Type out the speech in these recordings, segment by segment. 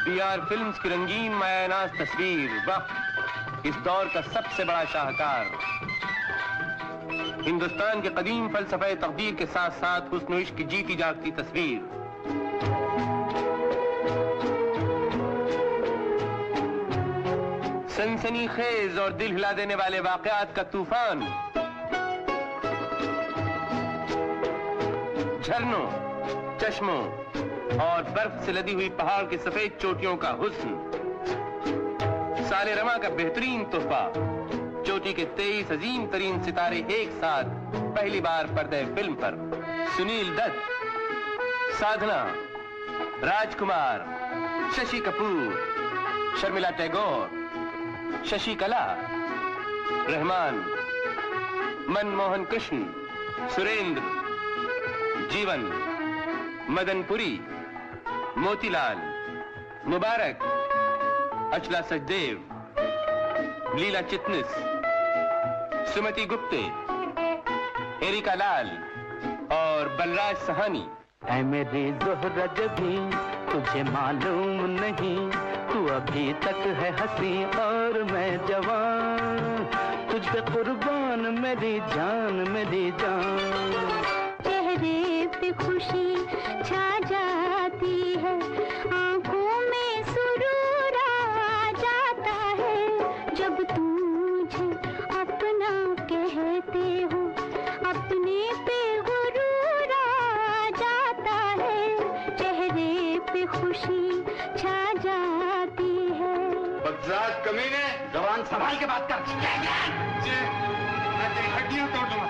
BR films की रंगीन मायानाज तस्वीर, वक्त इस दौर का सबसे बड़ा शाहकार। हिंदुस्तान के कदीम फलसफे तकदीर के साथ साथ हुस्न इश्क की जीती जागती तस्वीर। सनसनीखेज और दिल हिला देने वाले वाकयात का तूफान, झरनों, चश्मों और बर्फ से लदी हुई पहाड़ की सफेद चोटियों का हुस्न, साले रमा का बेहतरीन तोहफा, चोटी के 23 अजीम तरीन सितारे एक साथ पहली बार पर्दे फिल्म पर। सुनील दत्त, साधना, राजकुमार, शशि कपूर, शर्मिला टैगोर, शशि कला, रहमान, मनमोहन कृष्ण, सुरेंद्र, जीवन, मदनपुरी, मोतीलाल, मुबारक, अचला सचदेव, लीला चिटनिस, सुमति गुप्ते, एरिका लाल और बलराज सहानी। ऐ मेरी ज़ोहरा जबी तुझे मालूम नहीं, तू अभी तक है हंसी और मैं जवान, तुझ पे कुर्बान मेरी जान मेरी जान। चेहरे पे खुशी छा जाती है, आंखों में सुरूर आ जाता है, जब तू मुझे अपना कहते हो, अपने पे गुरूर आ जाता है, चेहरे पे खुशी छा जाती है। बदजात कमीने, जवान संभाल के बात कर। मैं तेरी हड्डियां तोड़ दूंगा।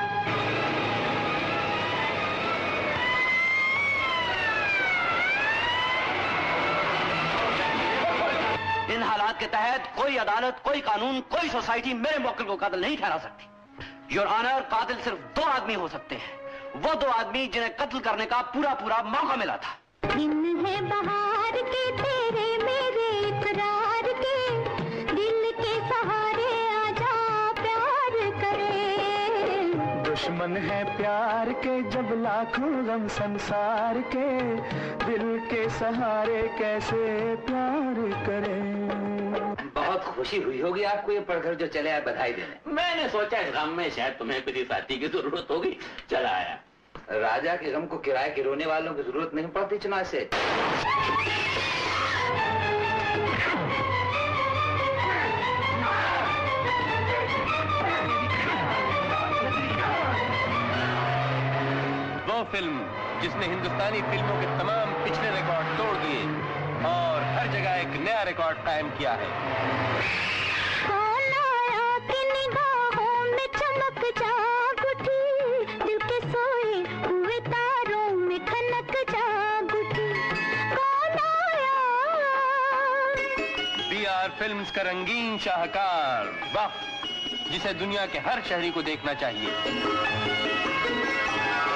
इन हालात के तहत कोई अदालत, कोई कानून, कोई सोसाइटी मेरे मौकिल को कातिल नहीं ठहरा सकती। योर ऑनर, कातिल सिर्फ 2 आदमी हो सकते हैं, वो 2 आदमी जिन्हें कत्ल करने का पूरा मौका मिला था। दिन है बहार के तेरे मेरे इकरार के, दिल के सहारे आजा प्यार करे। दुश्मन है प्यार के जब लाखों गम संसार के, दिल के सहारे कैसे प्यार करें। बहुत खुशी हुई होगी आपको ये पढ़कर जो चले आए बधाई देने। मैंने सोचा इस गम में शायद तुम्हें किसी साथी की जरूरत होगी, चला आया। राजा के गम को किराए के रोने वालों की जरूरत नहीं पड़ती चुनाव से। वो फिल्म जिसने हिंदुस्तानी फिल्मों के तमाम पिछले रिकॉर्ड तोड़ दिए और हर जगह एक नया रिकॉर्ड कायम किया है। कौन आया कि निगाहों में चमक जाग उठी, दिल के सोए हुए तारों में खनक जाग उठी। कौन आया? BR फिल्म्स का रंगीन शाहकार, वक्त जिसे दुनिया के हर शहरी को देखना चाहिए।